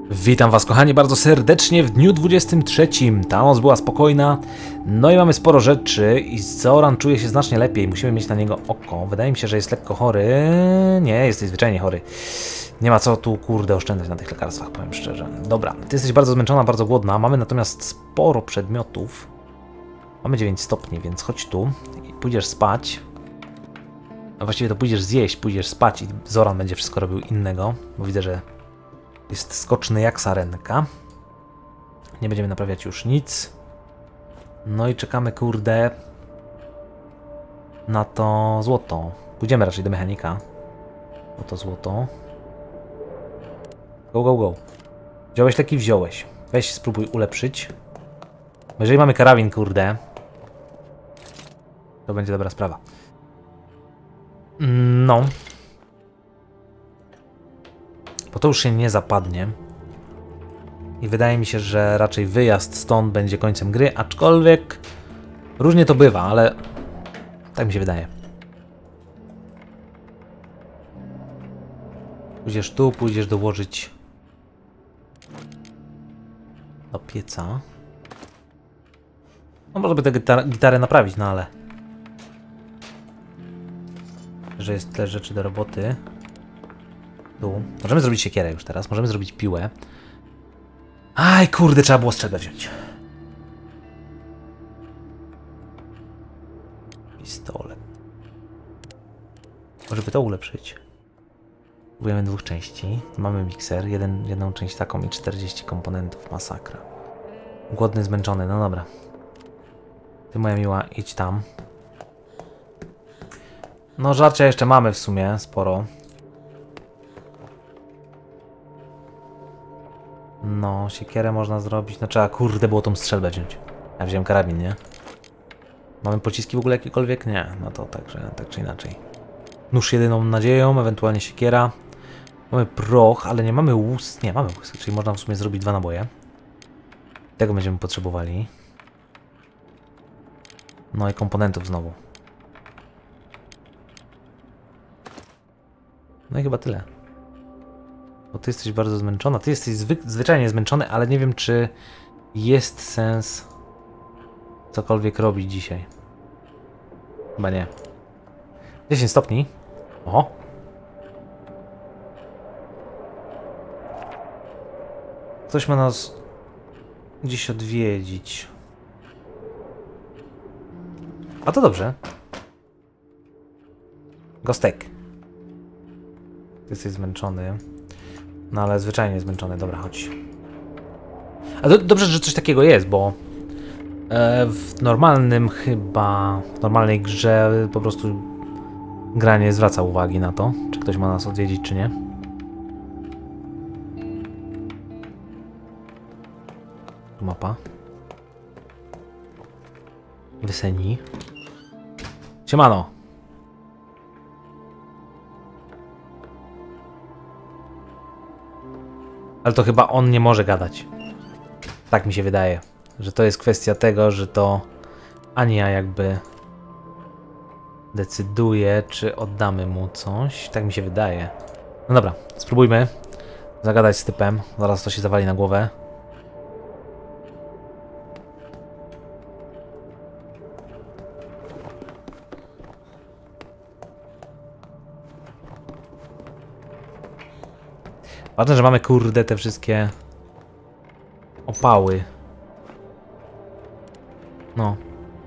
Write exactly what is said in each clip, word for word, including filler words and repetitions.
Witam was kochani bardzo serdecznie w dniu dwudziestym trzecim. Ta noc była spokojna, no i mamy sporo rzeczy i Zoran czuje się znacznie lepiej. Musimy mieć na niego oko. Wydaje mi się, że jest lekko chory. Nie, jesteś zwyczajnie chory. Nie ma co tu kurde oszczędzać na tych lekarstwach, powiem szczerze. Dobra, ty jesteś bardzo zmęczona, bardzo głodna. Mamy natomiast sporo przedmiotów. Mamy dziewięć stopni, więc chodź tu i pójdziesz spać. A właściwie to pójdziesz zjeść, pójdziesz spać i Zoran będzie wszystko robił innego, bo widzę, że jest skoczny jak sarenka. Nie będziemy naprawiać już nic. No i czekamy, kurde, na to złoto. Pójdziemy raczej do mechanika. O to złoto. Go, go, go. Wziąłeś leki? Wziąłeś. Weź spróbuj ulepszyć. Bo jeżeli mamy karabin, kurde, to będzie dobra sprawa. No. Bo to już się nie zapadnie. I wydaje mi się, że raczej wyjazd stąd będzie końcem gry, aczkolwiek różnie to bywa, ale tak mi się wydaje. Pójdziesz tu, pójdziesz dołożyć do pieca. No może by tę gitar gitarę naprawić, no ale że jest tyle rzeczy do roboty. Tu. Możemy zrobić siekierę już teraz, możemy zrobić piłę. Aj, kurde, trzeba było strzelbę wziąć. Pistolet. Może by to ulepszyć. Próbujemy dwóch części. Mamy mikser, jeden, jedną część taką i czterdzieści komponentów. Masakra. Głodny, zmęczony, no dobra. Ty, moja miła, idź tam. No żarcia jeszcze mamy w sumie sporo. No, siekierę można zrobić. No trzeba, kurde, było tą strzelbę wziąć. Ja wziąłem karabin, nie? Mamy pociski w ogóle jakiekolwiek? Nie. No to także, tak czy inaczej. Nóż jedyną nadzieją, ewentualnie siekiera. Mamy proch, ale nie mamy łus. Nie, mamy łus, czyli można w sumie zrobić dwa naboje. Tego będziemy potrzebowali. No i komponentów znowu. No i chyba tyle. Bo ty jesteś bardzo zmęczona. Ty jesteś zwy zwyczajnie zmęczony, ale nie wiem, czy jest sens cokolwiek robić dzisiaj. Chyba nie. dziesięć stopni. Oho. Ktoś ma nas dziś odwiedzić. A to dobrze. Gostek. Ty jesteś zmęczony. No ale zwyczajnie zmęczony. Dobra, chodź. A do, dobrze, że coś takiego jest, bo e, w normalnym chyba, w normalnej grze po prostu gra nie zwraca uwagi na to, czy ktoś ma nas odwiedzić, czy nie. Tu mapa. Wyseni. Siemano. Ale to chyba on nie może gadać. Tak mi się wydaje, że to jest kwestia tego, że to Ania jakby decyduje, czy oddamy mu coś. Tak mi się wydaje. No dobra, spróbujmy zagadać z typem. Zaraz to się zawali na głowę. Ważne, że mamy, kurde, te wszystkie opały. No.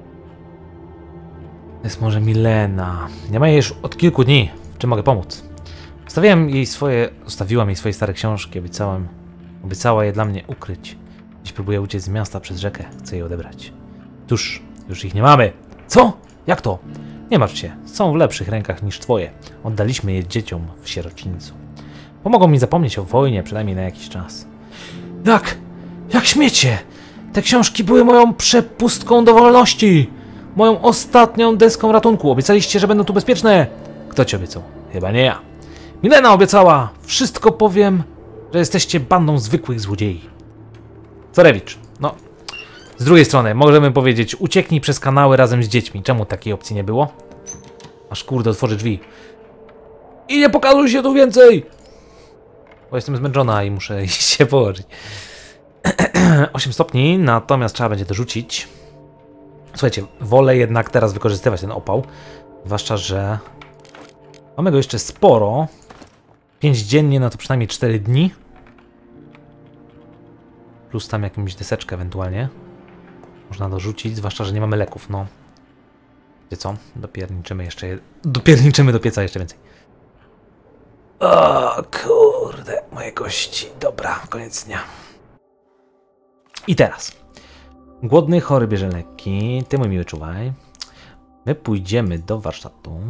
Jest może Milena. Nie ma jej już od kilku dni. W czym mogę pomóc? Zostawiłem jej swoje... Zostawiłam jej swoje stare książki. Obiecałem... Obiecała je dla mnie ukryć. Dziś próbuję uciec z miasta przez rzekę. Chcę je odebrać. Tuż, już ich nie mamy. Co? Jak to? Nie martw się. Są w lepszych rękach niż twoje. Oddaliśmy je dzieciom w sierocińcu. Pomogą mi zapomnieć o wojnie, przynajmniej na jakiś czas. Jak? Jak śmiecie? Te książki były moją przepustką do wolności. Moją ostatnią deską ratunku. Obiecaliście, że będą tu bezpieczne. Kto ci obiecał? Chyba nie ja. Milena obiecała. Wszystko powiem, że jesteście bandą zwykłych złodziei. Corewicz. No, z drugiej strony możemy powiedzieć, ucieknij przez kanały razem z dziećmi. Czemu takiej opcji nie było? Aż kurde otworzy drzwi. I nie pokazuj się tu więcej! Bo jestem zmęczona i muszę iść się położyć. osiem stopni, natomiast trzeba będzie dorzucić. Słuchajcie, wolę jednak teraz wykorzystywać ten opał. Zwłaszcza, że mamy go jeszcze sporo. pięć dziennie, no to przynajmniej cztery dni. Plus tam jakąś deseczkę ewentualnie. Można dorzucić, zwłaszcza, że nie mamy leków, no. Wiecie co? Dopierniczymy jeszcze... Je... Dopierniczymy do pieca jeszcze więcej. O kurde, moje kości. Dobra, koniec dnia. I teraz. Głodny, chory bierze leki. Ty, mój miły, czuwaj. My pójdziemy do warsztatu.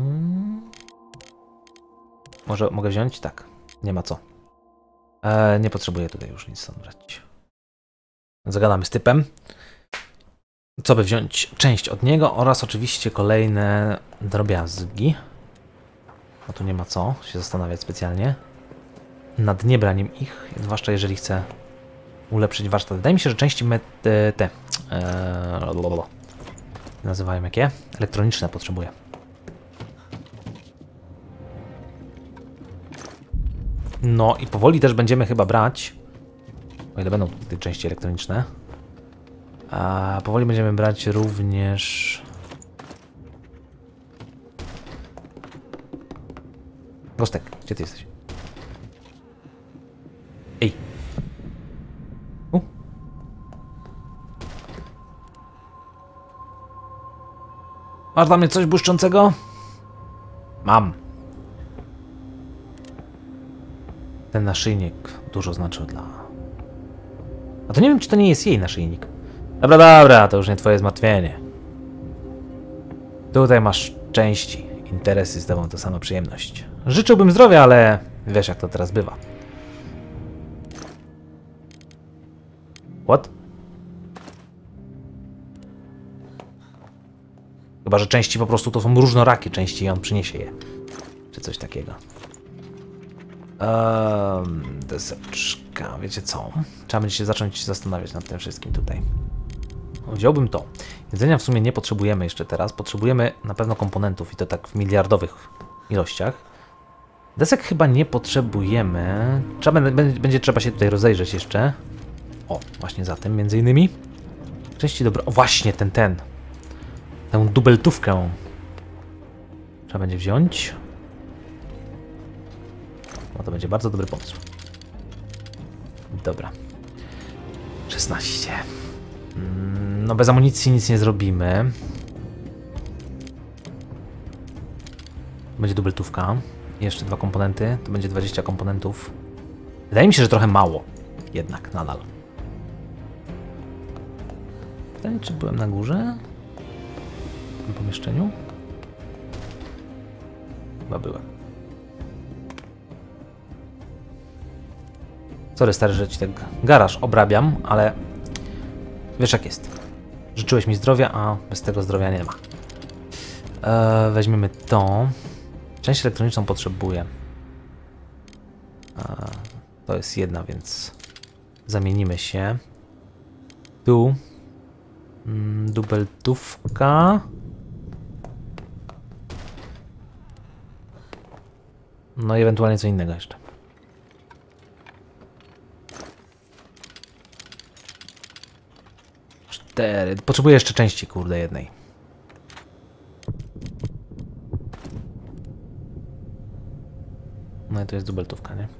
Może mogę wziąć? Tak. Nie ma co. E, nie potrzebuję tutaj już nic stąd brać. Zagadamy z typem. Co by wziąć? Część od niego oraz oczywiście kolejne drobiazgi. No tu nie ma co się zastanawiać specjalnie nad niebraniem ich, zwłaszcza jeżeli chcę ulepszyć warsztat. Wydaje mi się, że części met, te, te ee, nazywają jakie? Elektroniczne potrzebuję. No i powoli też będziemy chyba brać, o ile będą te części elektroniczne, a powoli będziemy brać również Gostek, gdzie ty jesteś? Ej! U. Masz dla mnie coś błyszczącego? Mam. Ten naszyjnik dużo znaczył dla... A to nie wiem, czy to nie jest jej naszyjnik. Dobra, dobra, to już nie twoje zmartwienie. Tutaj masz części. Interesy z tobą to sama przyjemność. Życzyłbym zdrowia, ale wiesz, jak to teraz bywa. What? Chyba, że części po prostu to są różnorakie części i on przyniesie je. Czy coś takiego. Um, deseczka, wiecie co? Trzeba będzie się zacząć zastanawiać nad tym wszystkim tutaj. Wziąłbym to. Jedzenia w sumie nie potrzebujemy jeszcze teraz. Potrzebujemy na pewno komponentów i to tak w miliardowych ilościach. Desek chyba nie potrzebujemy. Trzeba, będzie, będzie trzeba się tutaj rozejrzeć jeszcze. O, właśnie za tym między innymi. Części dobra. O, właśnie ten, ten. Tę dubeltówkę. Trzeba będzie wziąć. No to będzie bardzo dobry pomysł. Dobra. szesnaście. No bez amunicji nic nie zrobimy. Będzie dubeltówka. Jeszcze dwa komponenty. To będzie dwadzieścia komponentów. Wydaje mi się, że trochę mało. Jednak nadal. Pytanie, czy byłem na górze? W tym pomieszczeniu? Chyba byłem. Sorry stary, że ci tak garaż obrabiam, ale wiesz jak jest. Życzyłeś mi zdrowia, a bez tego zdrowia nie ma. Eee, weźmiemy to. Część elektroniczną potrzebuję. Eee, to jest jedna, więc zamienimy się. Tu. Mm, dubeltówka. No i ewentualnie co innego jeszcze. Cztery. Potrzebuję jeszcze części, kurde, jednej. No i to jest dubeltówka, nie?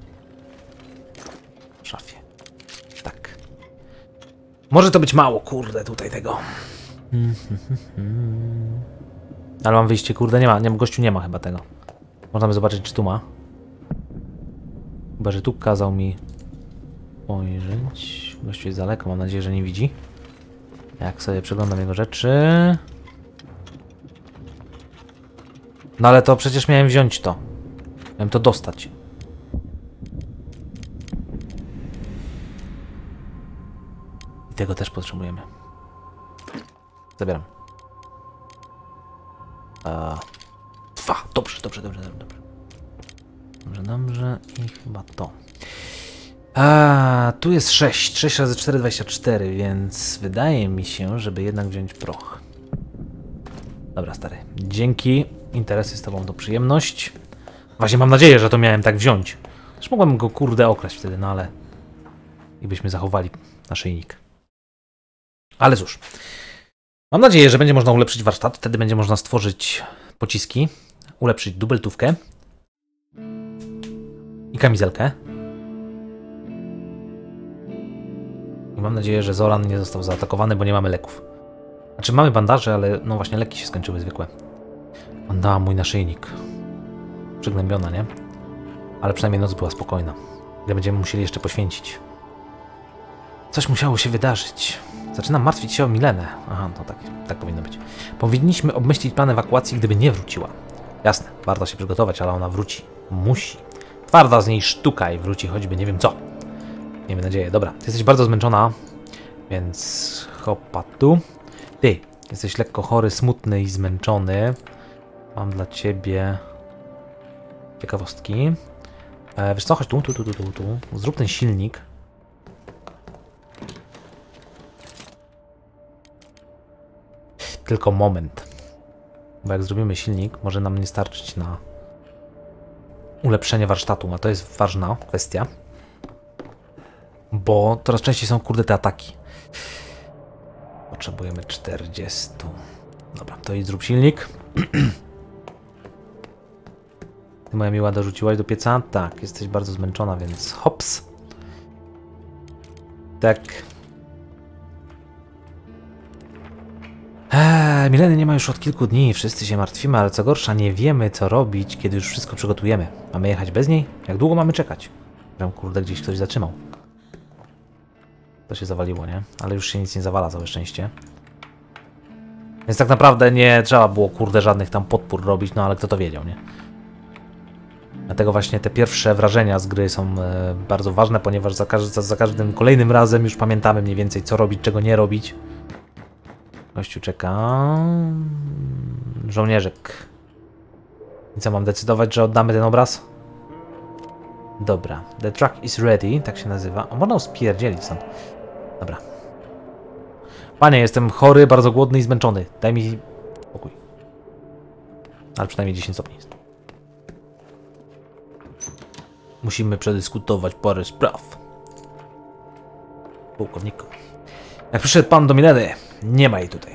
W szafie. Tak. Może to być mało, kurde, tutaj tego. Ale mam wyjście, kurde, nie ma. Nie, gościu nie ma chyba tego. Można by zobaczyć, czy tu ma. Chyba, że tu kazał mi spojrzeć. Gościu jest daleko, mam nadzieję, że nie widzi. Jak sobie przeglądam jego rzeczy. No ale to przecież miałem wziąć to. Miałem to dostać. I tego też potrzebujemy. Zabieram. A, dwa. Dobrze, dobrze, dobrze, dobrze. Dobrze, dobrze. I chyba to. A, tu jest sześć. sześć razy cztery, dwadzieścia cztery, więc wydaje mi się, żeby jednak wziąć proch. Dobra, stary. Dzięki. Interesy z tobą to przyjemność. Właśnie mam nadzieję, że to miałem tak wziąć. Też mogłem go kurde okraść wtedy, no ale... I byśmy zachowali naszyjnik. Ale cóż. Mam nadzieję, że będzie można ulepszyć warsztat. Wtedy będzie można stworzyć pociski. Ulepszyć dubeltówkę. I kamizelkę. I mam nadzieję, że Zoran nie został zaatakowany, bo nie mamy leków. Znaczy mamy bandaże, ale no właśnie leki się skończyły zwykłe. On dała mój naszyjnik. Przygnębiona, nie? Ale przynajmniej noc była spokojna. Ile będziemy musieli jeszcze poświęcić. Coś musiało się wydarzyć. Zaczynam martwić się o Milenę. Aha, to tak, tak powinno być. Powinniśmy obmyślić plan ewakuacji, gdyby nie wróciła. Jasne, warto się przygotować, ale ona wróci. Musi. Twarda z niej sztuka i wróci choćby nie wiem co. Miejmy nadzieję. Dobra, ty jesteś bardzo zmęczona, więc hopa tu. Ty, jesteś lekko chory, smutny i zmęczony. Mam dla ciebie ciekawostki. E, wiesz co, chodź tu, tu, tu, tu, tu, tu. Zrób ten silnik. Tylko moment. Bo jak zrobimy silnik, może nam nie starczyć na ulepszenie warsztatu, a to jest ważna kwestia. Bo coraz częściej są kurde te ataki. Potrzebujemy czterdzieści. Dobra, to idź zrób silnik. Ty, moja miła, dorzuciłaś do pieca? Tak, jesteś bardzo zmęczona, więc hops. Tak. Eee, Mileny nie ma już od kilku dni, wszyscy się martwimy, ale co gorsza, nie wiemy co robić, kiedy już wszystko przygotujemy. Mamy jechać bez niej? Jak długo mamy czekać? Że kurde gdzieś ktoś zatrzymał. To się zawaliło, nie? Ale już się nic nie zawala, całe szczęście. Więc tak naprawdę nie trzeba było kurde żadnych tam podpór robić, no ale kto to wiedział, nie? Dlatego właśnie te pierwsze wrażenia z gry są e, bardzo ważne, ponieważ za, każ za, za każdym kolejnym razem już pamiętamy mniej więcej co robić, czego nie robić. Gościu czeka. Żołnierzek. I co, mam decydować, że oddamy ten obraz? Dobra. The truck is ready, tak się nazywa. O, można spierdzielić stąd. Dobra. Panie, jestem chory, bardzo głodny i zmęczony. Daj mi spokój. Ale przynajmniej dziesięć stopni jest. Musimy przedyskutować parę spraw. Pułkowniku. Jak przyszedł pan do Mileny, nie ma jej tutaj.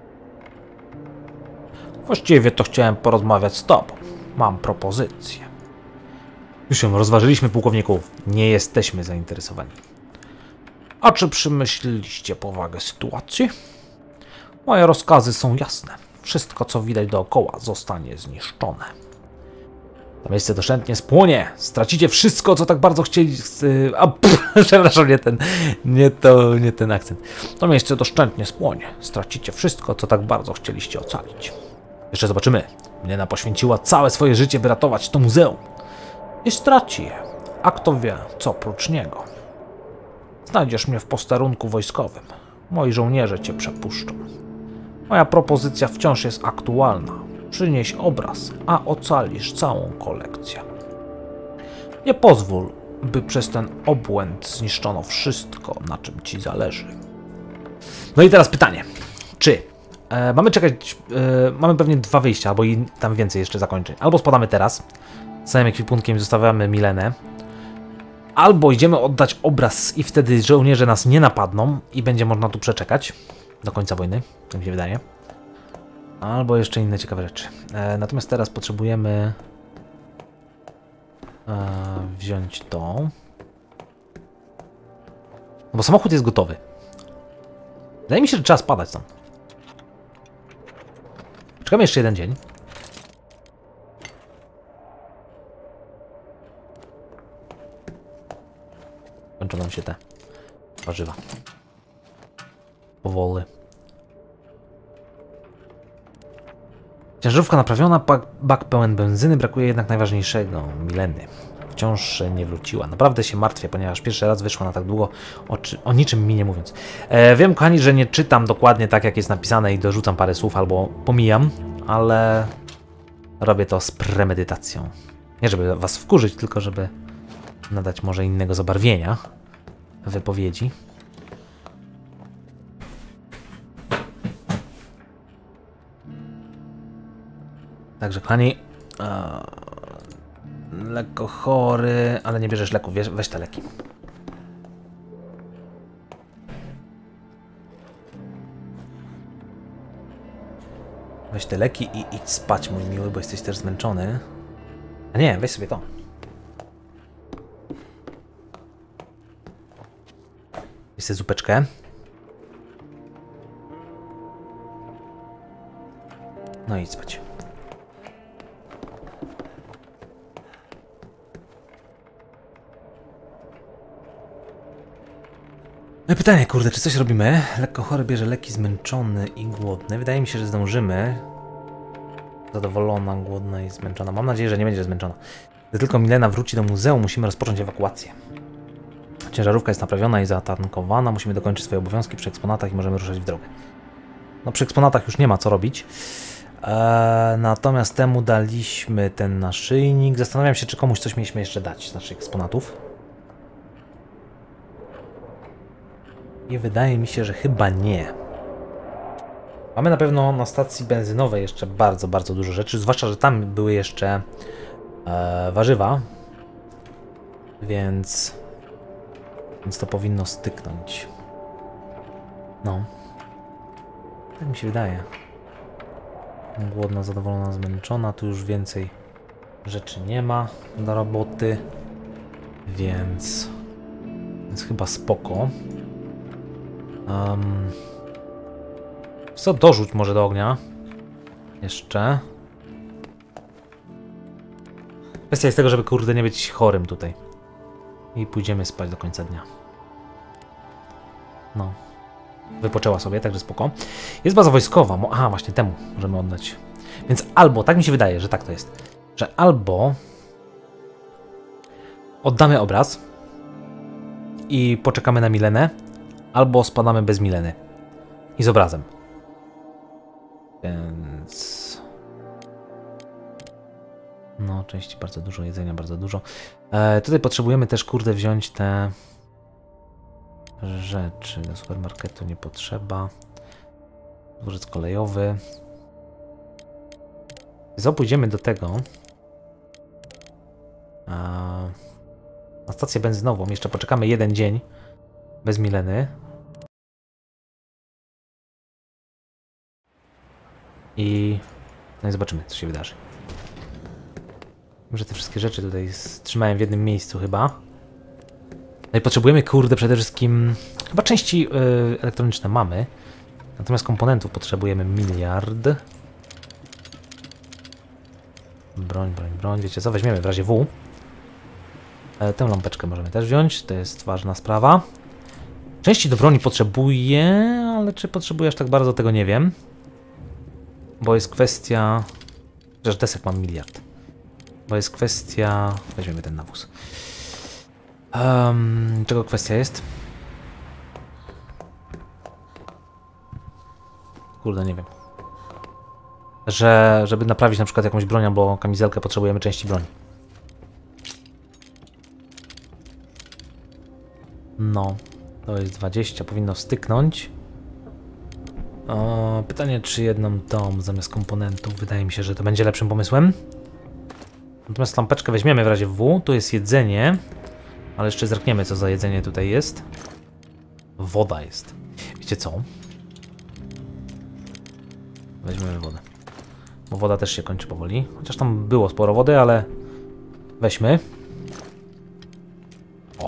Właściwie to chciałem porozmawiać z tobą. Mam propozycję. Już ją rozważyliśmy, pułkowniku. Nie jesteśmy zainteresowani. A czy przemyśleliście powagę sytuacji? Moje rozkazy są jasne. Wszystko, co widać dookoła, zostanie zniszczone. To miejsce doszczętnie spłonie. Stracicie wszystko, co tak bardzo chcieli... A, pff, przepraszam, nie ten... Nie to... nie ten akcent. To miejsce doszczętnie spłonie. Stracicie wszystko, co tak bardzo chcieliście ocalić. Jeszcze zobaczymy. Milena poświęciła całe swoje życie, by ratować to muzeum. I straci je. A kto wie, co oprócz niego. Znajdziesz mnie w posterunku wojskowym. Moi żołnierze cię przepuszczą. Moja propozycja wciąż jest aktualna. Przynieś obraz, a ocalisz całą kolekcję. Nie pozwól, by przez ten obłęd zniszczono wszystko, na czym ci zależy. No i teraz pytanie. Czy e, mamy czekać... E, mamy pewnie dwa wyjścia, albo i tam więcej jeszcze zakończeń. Albo spadamy teraz, z całym ekwipunkiem zostawiamy Milenę. Albo idziemy oddać obraz i wtedy żołnierze nas nie napadną i będzie można tu przeczekać do końca wojny, tak mi się wydaje. Albo jeszcze inne ciekawe rzeczy. E, natomiast teraz potrzebujemy e, wziąć to. No bo samochód jest gotowy. Wydaje mi się, że trzeba spadać tam. Czekamy jeszcze jeden dzień. Kończą nam się te warzywa. Powoli. Ciężarówka naprawiona, bak, bak pełen benzyny, brakuje jednak najważniejszego, Mileny. Wciąż nie wróciła. Naprawdę się martwię, ponieważ pierwszy raz wyszła na tak długo, o, czy, o niczym mi nie mówiąc. E, wiem, kochani, że nie czytam dokładnie tak, jak jest napisane i dorzucam parę słów albo pomijam, ale robię to z premedytacją. Nie żeby was wkurzyć, tylko żeby nadać może innego zabarwienia wypowiedzi. Także, kochani, Lekko chory, ale nie bierzesz leków, weź, weź te leki. Weź te leki i idź spać, mój miły, bo jesteś też zmęczony. A nie, weź sobie to. Weź sobie zupeczkę. No i idź spać. No i pytanie, kurde, czy coś robimy? Lekko chory bierze leki, zmęczony i głodny. Wydaje mi się, że zdążymy. Zadowolona, głodna i zmęczona. Mam nadzieję, że nie będzie zmęczona. Gdy tylko Milena wróci do muzeum, musimy rozpocząć ewakuację. Ciężarówka jest naprawiona i zatankowana. Musimy dokończyć swoje obowiązki przy eksponatach i możemy ruszać w drogę. No przy eksponatach już nie ma co robić. Eee, natomiast temu daliśmy ten naszyjnik. Zastanawiam się, czy komuś coś mieliśmy jeszcze dać z naszych eksponatów. I wydaje mi się, że chyba nie. Mamy na pewno na stacji benzynowej jeszcze bardzo, bardzo dużo rzeczy. Zwłaszcza, że tam były jeszcze e, warzywa. Więc... Więc to powinno styknąć. No. Tak mi się wydaje. Głodna, zadowolona, zmęczona. Tu już więcej rzeczy nie ma do roboty. Więc... Więc chyba spoko. Um, co, dorzuć może do ognia. Jeszcze. Kwestia jest tego, żeby kurde nie być chorym tutaj. I pójdziemy spać do końca dnia. No. Wypoczęła sobie, także spoko. Jest baza wojskowa. Aha, właśnie temu możemy oddać. Więc albo, tak mi się wydaje, że tak to jest. Że albo oddamy obraz i poczekamy na Milenę, albo spadamy bez Mileny i z obrazem. Więc... No, części bardzo dużo, jedzenia bardzo dużo. E, tutaj potrzebujemy też, kurde, wziąć te rzeczy. Do supermarketu nie potrzeba. Dworzec kolejowy. Co, pójdziemy do tego. E, na stację benzynową. Jeszcze poczekamy jeden dzień bez Mileny. I... No i zobaczymy, co się wydarzy. Może te wszystkie rzeczy tutaj trzymałem w jednym miejscu chyba. No i potrzebujemy, kurde, przede wszystkim... Chyba części yy, elektroniczne mamy. Natomiast komponentów potrzebujemy miliard. Broń, broń, broń. Wiecie co? Weźmiemy w razie W. E, tę lampeczkę możemy też wziąć. To jest ważna sprawa. Części do broni potrzebuję, ale czy potrzebujesz tak bardzo, tego nie wiem. Bo jest kwestia... Chociaż desek mam miliard. Bo jest kwestia... Weźmiemy ten nawóz. Um, czego kwestia jest? Kurde, nie wiem. Że, żeby naprawić na przykład jakąś broń albo kamizelkę, potrzebujemy części broni. No, to jest dwadzieścia, powinno styknąć. O, pytanie, czy jedną tą zamiast komponentów. Wydaje mi się, że to będzie lepszym pomysłem. Natomiast lampeczkę weźmiemy w razie W. Tu jest jedzenie. Ale jeszcze zerkniemy, co za jedzenie tutaj jest. Woda jest. Wiecie co? Weźmiemy wodę. Bo woda też się kończy powoli. Chociaż tam było sporo wody, ale... Weźmy. O.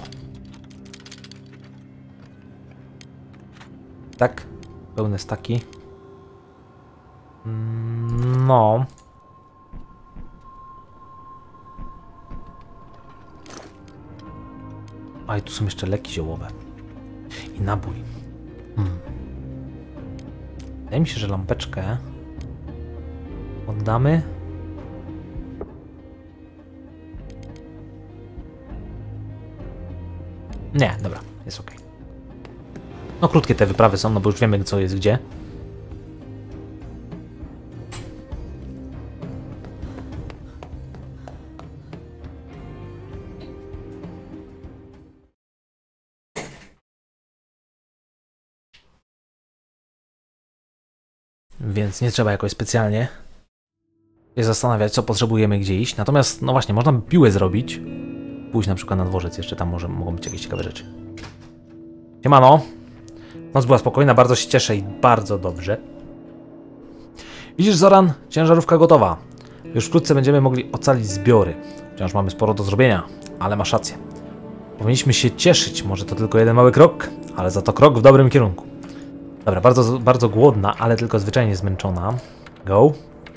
Tak. Pełne staki. No. A i tu są jeszcze leki ziołowe. I nabój. Hmm. Wydaje mi się, że lampeczkę oddamy. Nie, dobra, jest ok. No krótkie te wyprawy są, no bo już wiemy, co jest gdzie. Więc nie trzeba jakoś specjalnie się zastanawiać, co potrzebujemy, gdzie iść. Natomiast, no właśnie, można by piłę zrobić. Pójść na przykład na dworzec, jeszcze tam może mogą być jakieś ciekawe rzeczy. Siemano. Noc była spokojna, bardzo się cieszę i bardzo dobrze. Widzisz, Zoran? Ciężarówka gotowa. Już wkrótce będziemy mogli ocalić zbiory. Wciąż mamy sporo do zrobienia, ale masz rację. Powinniśmy się cieszyć, może to tylko jeden mały krok, ale za to krok w dobrym kierunku. Dobra, bardzo, bardzo głodna, ale tylko zwyczajnie zmęczona. Go.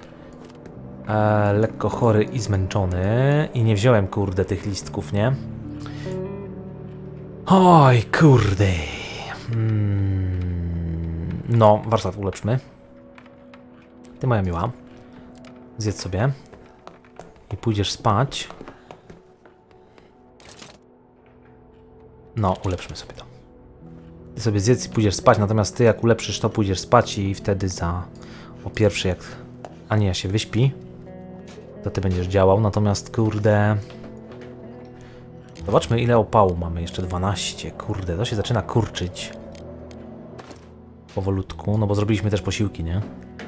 Eee, lekko chory i zmęczony. I nie wziąłem, kurde, tych listków, nie? Oj, kurde. Hmm. No, warsztat ulepszmy. Ty, moja miła. Zjedz sobie. I pójdziesz spać. No, ulepszmy sobie to. Ty sobie zjedz i pójdziesz spać, natomiast ty jak ulepszysz to, pójdziesz spać i wtedy za... o pierwszej jak Ania się wyśpi, to ty będziesz działał, natomiast kurde... Zobaczmy, ile opału mamy, jeszcze dwanaście, kurde, to się zaczyna kurczyć. Powolutku, no bo zrobiliśmy też posiłki, nie?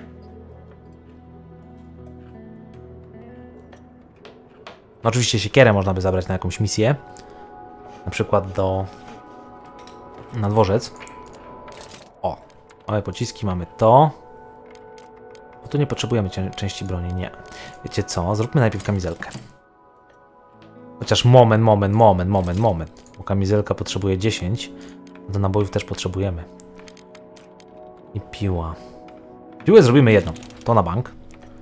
No oczywiście siekierę można by zabrać na jakąś misję. Na przykład do... na dworzec. O, mamy pociski, mamy to. Bo tu nie potrzebujemy części broni, nie. Wiecie co, zróbmy najpierw kamizelkę. Chociaż moment, moment, moment, moment, moment. Bo kamizelka potrzebuje dziesięć. Do nabojów też potrzebujemy. I piła. Piłę zrobimy jedną. To na bank.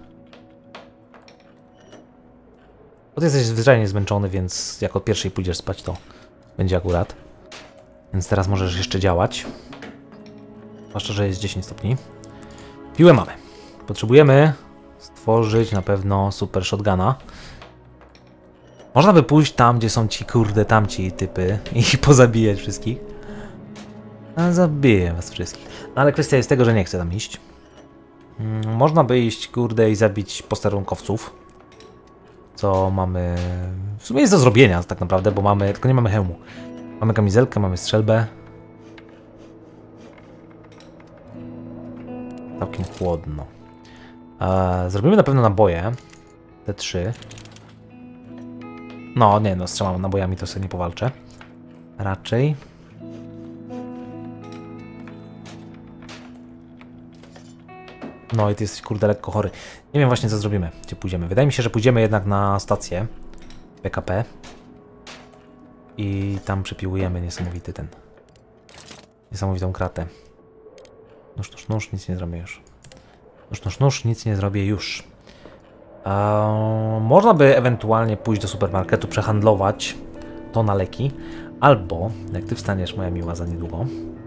Bo ty jesteś zwyczajnie zmęczony, więc jak od pierwszej pójdziesz spać, to będzie akurat. Więc teraz możesz jeszcze działać. Zwłaszcza, że jest dziesięć stopni. Piłę mamy. Potrzebujemy stworzyć na pewno super shotguna. Można by pójść tam, gdzie są ci kurde tamci typy i pozabijać wszystkich. A zabiję was wszystkich. No ale kwestia jest tego, że nie chcę tam iść. Hmm, można by iść kurde i zabić posterunkowców. Co mamy... W sumie jest do zrobienia tak naprawdę, bo mamy... tylko nie mamy hełmu. Mamy kamizelkę, mamy strzelbę. Całkiem chłodno. Eee, zrobimy na pewno naboje. Te trzy. No nie, no z trzema nabojami to sobie nie powalczę. Raczej. No i ty jesteś kurde lekko chory. Nie wiem właśnie co zrobimy, gdzie pójdziemy. Wydaje mi się, że pójdziemy jednak na stację P K P. I tam przypiłujemy niesamowity ten... niesamowitą kratę. Nóż, nóż, nóż, nic nie zrobię już. Nóż, nóż, nóż, nic nie zrobię już. Eee, można by ewentualnie pójść do supermarketu, przehandlować to na leki. Albo, jak ty wstaniesz, moja miła, za niedługo,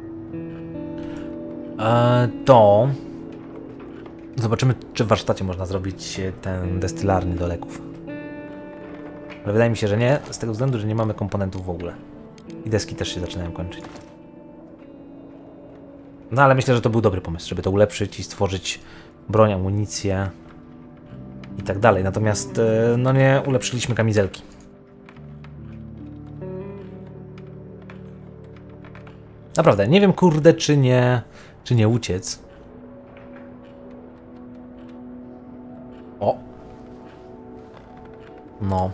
eee, to... zobaczymy, czy w warsztacie można zrobić ten destylarny do leków. Ale wydaje mi się, że nie, z tego względu, że nie mamy komponentów w ogóle. I deski też się zaczynają kończyć. No ale myślę, że to był dobry pomysł, żeby to ulepszyć i stworzyć broń, amunicję i tak dalej. Natomiast no nie ulepszyliśmy kamizelki. Naprawdę, nie wiem kurde, czy nie, czy nie uciec. O! No.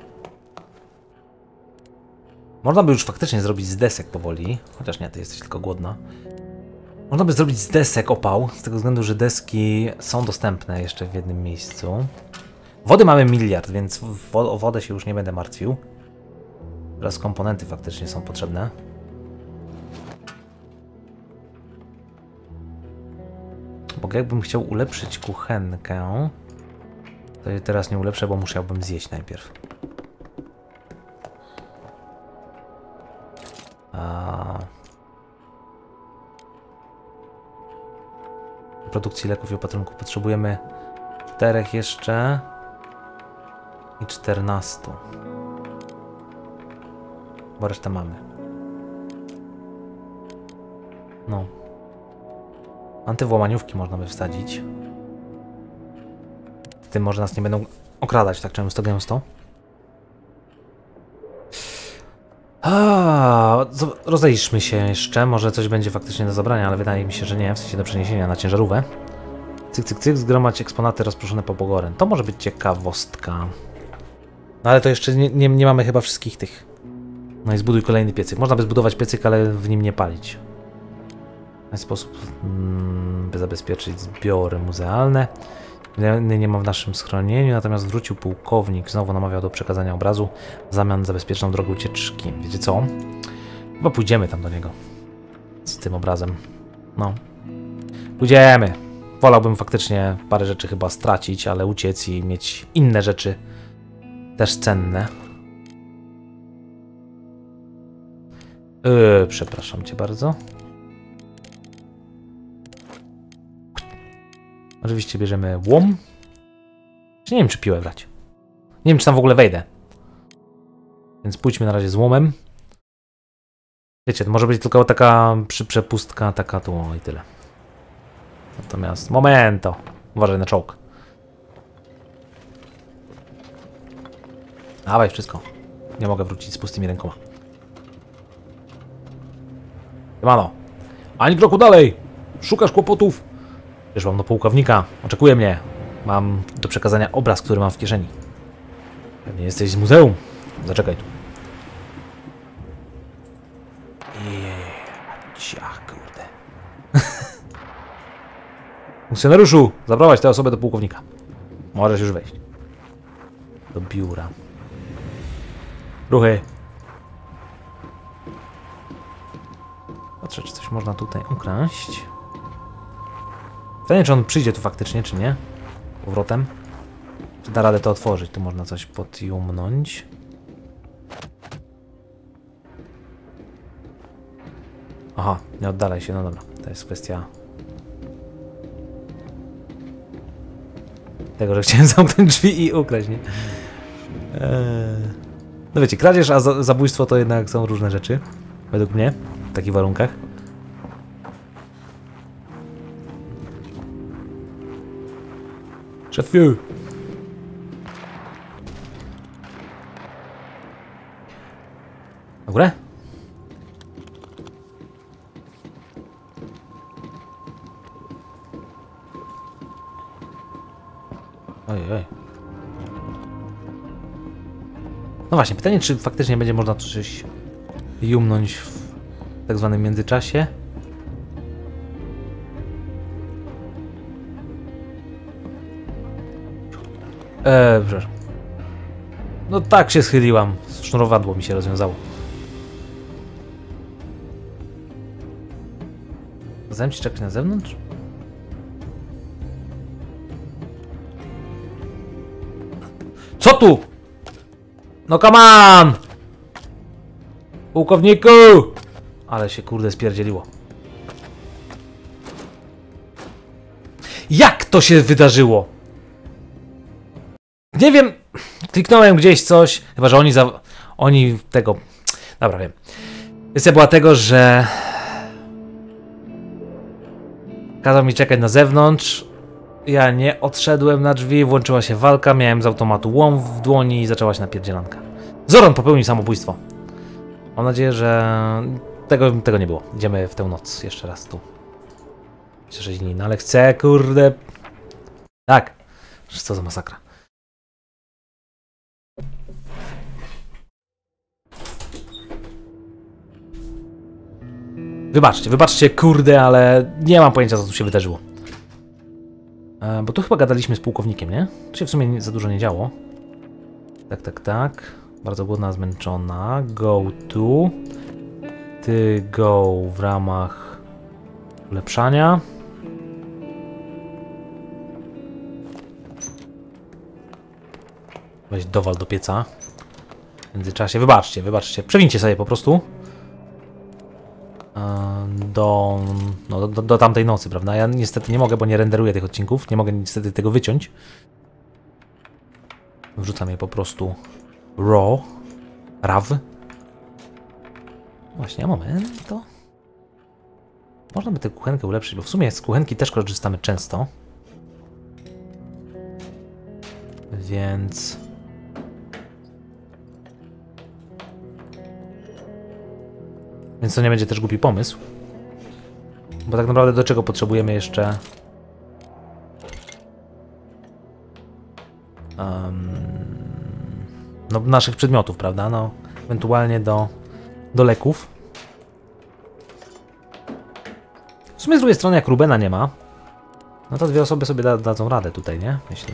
Można by już faktycznie zrobić z desek powoli. Chociaż nie, ty jesteś tylko głodna. Można by zrobić z desek opał. Z tego względu, że deski są dostępne jeszcze w jednym miejscu. Wody mamy miliard, więc wo o wodę się już nie będę martwił. Teraz komponenty faktycznie są potrzebne. Bo jakbym chciał ulepszyć kuchenkę, to jej teraz nie ulepszę, bo musiałbym zjeść najpierw. A... do produkcji leków i opatrunków potrzebujemy czterech jeszcze i czternastu. Bo resztę mamy. No. Antywłamaniówki można by wsadzić. W tym może nas nie będą okradać tak często gęsto. A, rozejrzmy się jeszcze, może coś będzie faktycznie do zabrania, ale wydaje mi się, że nie, w sensie do przeniesienia na ciężarówkę. Cyk, cyk, cyk, zgromadź eksponaty rozproszone po Bogoren. To może być ciekawostka. No ale to jeszcze nie, nie, nie mamy chyba wszystkich tych. No i zbuduj kolejny piecyk. Można by zbudować piecyk, ale w nim nie palić. W ten sposób, mm, by zabezpieczyć zbiory muzealne. Inny nie ma w naszym schronieniu, natomiast wrócił pułkownik. Znowu namawiał do przekazania obrazu w zamian za bezpieczną drogę ucieczki. Wiecie co? Chyba pójdziemy tam do niego. Z tym obrazem. No. Pójdziemy. Wolałbym faktycznie parę rzeczy chyba stracić, ale uciec i mieć inne rzeczy też cenne. Yy, przepraszam cię bardzo. Oczywiście bierzemy łom. Nie wiem, czy piłę brać. Nie wiem, czy tam w ogóle wejdę. Więc pójdźmy na razie z łomem. Wiecie, to może być tylko taka przy przepustka, taka tu i tyle. Natomiast, momento. Uważaj na czołg. Dawaj, wszystko. Nie mogę wrócić z pustymi rękoma. Siemano. Ani kroku dalej! Szukasz kłopotów? Przyszłam do pułkownika. Oczekuje mnie. Mam do przekazania obraz, który mam w kieszeni. Pewnie jesteś z muzeum. Zaczekaj tu. Ciach, kurde. Funkcjonariuszu, zaprowadź tę osobę do pułkownika. Możesz już wejść. Do biura. Ruchy. Patrzę, czy coś można tutaj ukraść. Pytanie, czy on przyjdzie tu faktycznie, czy nie? Powrotem. Czy da radę to otworzyć? Tu można coś podjumnąć. Aha, nie oddalaj się, no dobra. To jest kwestia tego, że chciałem zamknąć drzwi i ukraść, nie? Eee... No wiecie, kradzież a za zabójstwo to jednak są różne rzeczy. Według mnie, w takich warunkach. Szefiu! Na górę? Ojej, oj. No właśnie, pytanie, czy faktycznie będzie można coś jumnąć w tak zwanym międzyczasie? Eee, przepraszam. No tak się schyliłam. Sznurowadło mi się rozwiązało. Kazałem ci czekać na zewnątrz? Co tu? No come on! Pułkowniku! Ale się kurde spierdzieliło. Jak to się wydarzyło? Nie wiem. Kliknąłem gdzieś coś. Chyba, że oni za... Oni tego... Dobra, wiem. Kwestia była tego, że... Kazał mi czekać na zewnątrz. Ja nie odszedłem na drzwi, włączyła się walka, miałem z automatu łom w dłoni i zaczęła się napierdzielanka. Zoran popełnił samobójstwo. Mam nadzieję, że tego, tego nie było. Idziemy w tę noc jeszcze raz tu. Myślę, że źli, no ale chcę, kurde... Tak. Co za masakra. Wybaczcie, wybaczcie, kurde, ale nie mam pojęcia, co tu się wydarzyło. E, bo tu chyba gadaliśmy z pułkownikiem, nie? Tu się w sumie za dużo nie działo. Tak, tak, tak. Bardzo głodna, zmęczona. Go tu. Ty go w ramach ulepszania. Weź dowal do pieca. W międzyczasie. Wybaczcie, wybaczcie. Przewincie sobie po prostu. Do, no, do, do tamtej nocy, prawda? Ja niestety nie mogę, bo nie renderuję tych odcinków. Nie mogę niestety tego wyciąć. Wrzucam je po prostu raw. Raw. Właśnie, moment, to... Można by tę kuchenkę ulepszyć, bo w sumie z kuchenki też korzystamy często. Więc... Więc to nie będzie też głupi pomysł. Bo tak naprawdę do czego potrzebujemy jeszcze um, no, naszych przedmiotów, prawda? No, ewentualnie do, do leków. W sumie z drugiej strony, jak Rubena nie ma, no to dwie osoby sobie da, dadzą radę tutaj, nie? Myślę.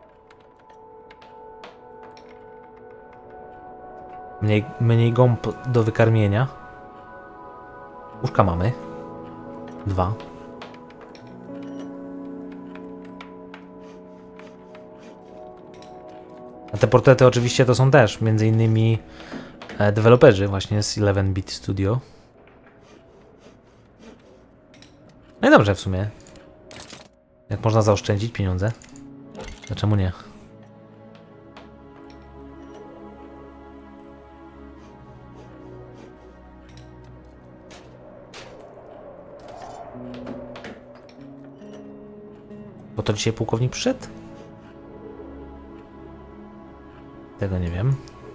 Mniej, mniej gąb do wykarmienia. Łóżka mamy. Dwa. A te portrety oczywiście to są też między innymi e, deweloperzy właśnie z eleven bit Studio. No i dobrze w sumie. Jak można zaoszczędzić pieniądze? Dlaczego nie? Bo to dzisiaj pułkownik przyszedł? Tego nie wiem.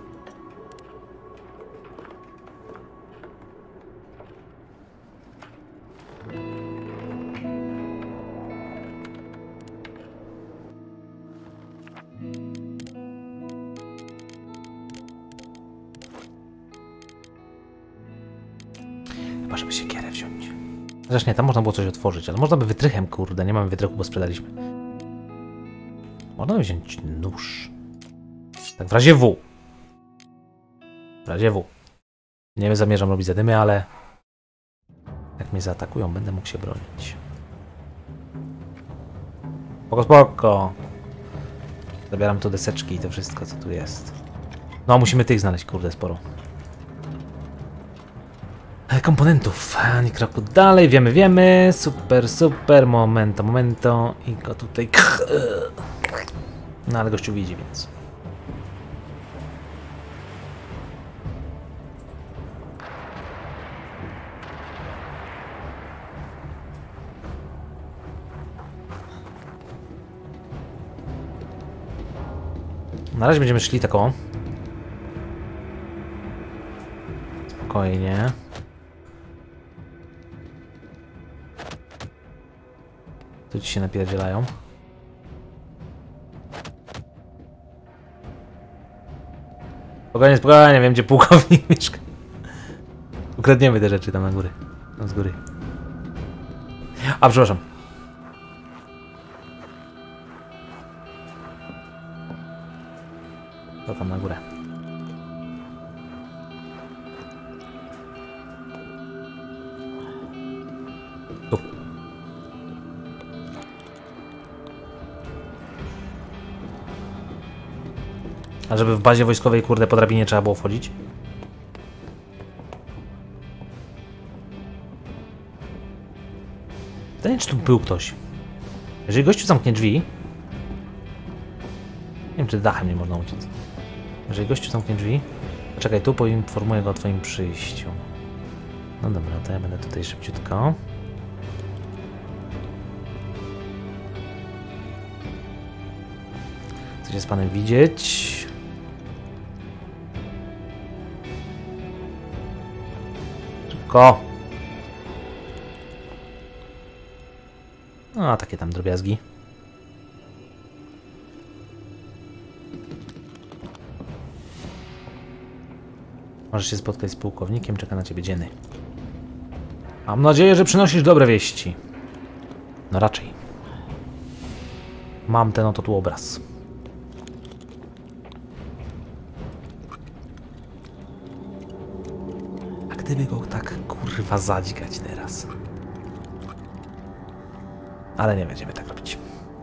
Chyba, żeby siekierę wziąć. Zresztą nie, tam można było coś otworzyć, ale można by wytrychem, kurde, nie mamy wytrychu, bo sprzedaliśmy. Można by wziąć nóż. Tak w razie W. W razie W. Nie zamierzam robić zadymy, ale jak mnie zaatakują, będę mógł się bronić. Spoko, spoko. Zabieram tu deseczki i to wszystko, co tu jest. No, musimy tych znaleźć, kurde, sporo. Komponentów. Ani kroku dalej, wiemy, wiemy. Super, super. Momento, momento. I go tutaj... No, ale gościu widzi, więc... Na razie będziemy szli taką. Spokojnie. Tu ci się napierdzielają. Spokojnie, spokojnie, wiem gdzie pułkownik mieszka. Ukradniemy te rzeczy tam na góry. Tam z góry. A, przepraszam. To tam na górę. Tu. A żeby w bazie wojskowej, kurde, po drabinie trzeba było wchodzić? Pytanie, czy tu był ktoś? Jeżeli gościu zamknie drzwi... Nie wiem, czy dachem nie można uciec. Jeżeli gościu zamknie drzwi... Czekaj, tu poinformuję go o twoim przyjściu. No dobra, to ja będę tutaj szybciutko. Chcę się z panem widzieć. Szybko. No, a takie tam drobiazgi. Możesz się spotkać z pułkownikiem, czeka na ciebie dzienny. Mam nadzieję, że przynosisz dobre wieści. No raczej. Mam ten oto tu obraz. A gdyby go tak kurwa zadźgać teraz. Ale nie będziemy tak robić.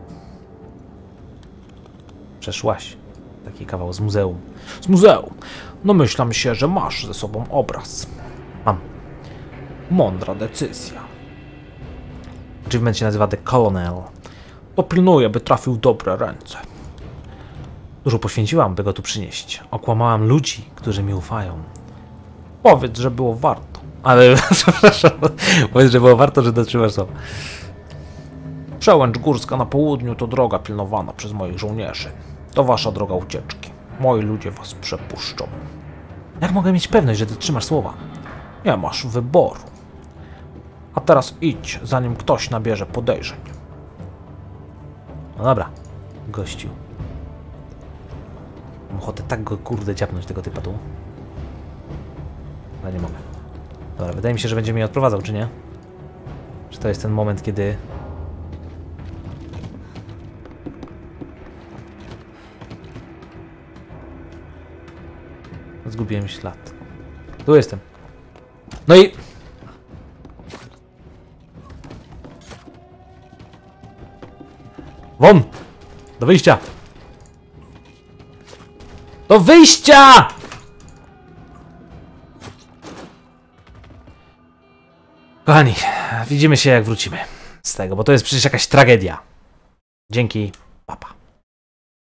Przeszłaś taki kawał z muzeum. Z muzeum! No myślam się, że masz ze sobą obraz. Mam. Mądra decyzja. Achievement się nazywa The Colonel. Dopilnuję, by trafił w dobre ręce. Dużo poświęciłam, by go tu przynieść. Okłamałam ludzi, którzy mi ufają. Powiedz, że było warto. Ale, przepraszam, powiedz, że było warto, że dotrzymasz słowa. Przełęcz górska na południu to droga pilnowana przez moich żołnierzy. To wasza droga ucieczki. Moi ludzie was przepuszczą. Jak mogę mieć pewność, że dotrzymasz słowa? Nie masz wyboru. A teraz idź, zanim ktoś nabierze podejrzeń. No dobra, gościu. Mam ochotę tak go kurde dziapnąć tego typa tu. Ale nie mogę. Dobra, wydaje mi się, że będzie mnie odprowadzał, czy nie? Czy to jest ten moment, kiedy... Zgubiłem ślad. Tu jestem. No i... Won! Do wyjścia! Do wyjścia! Kochani, widzimy się jak wrócimy z tego, bo to jest przecież jakaś tragedia. Dzięki, papa.